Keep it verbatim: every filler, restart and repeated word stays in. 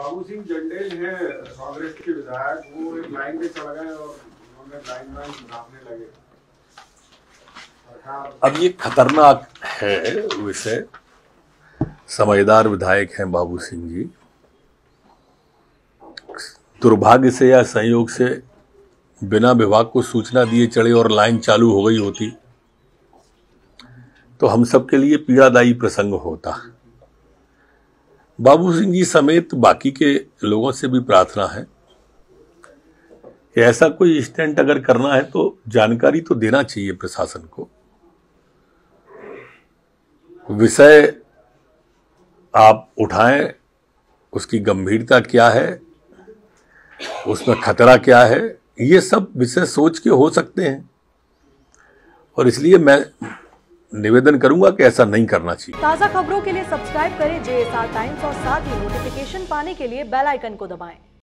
बाबू सिंह जंडेल है कांग्रेस के विधायक, वो एक लाइन पे चढ़ गए और उन्होंने लाइन लाइन सुधारने लगे। अब ये खतरनाक है विषय। समझदार विधायक हैं बाबू सिंह जी। दुर्भाग्य से या संयोग से बिना विभाग को सूचना दिए चढ़े और लाइन चालू हो गई होती तो हम सबके लिए पीड़ादायी प्रसंग होता। बाबू सिंह जी समेत बाकी के लोगों से भी प्रार्थना है कि ऐसा कोई स्टंट अगर करना है तो जानकारी तो देना चाहिए प्रशासन को। विषय आप उठाएं, उसकी गंभीरता क्या है, उसमें खतरा क्या है, ये सब विषय सोच के हो सकते हैं और इसलिए मैं निवेदन करूंगा कि ऐसा नहीं करना चाहिए। ताज़ा खबरों के लिए सब्सक्राइब करें जे एस आर टाइम्स और साथ ही नोटिफिकेशन पाने के लिए बेल आइकन को दबाएं।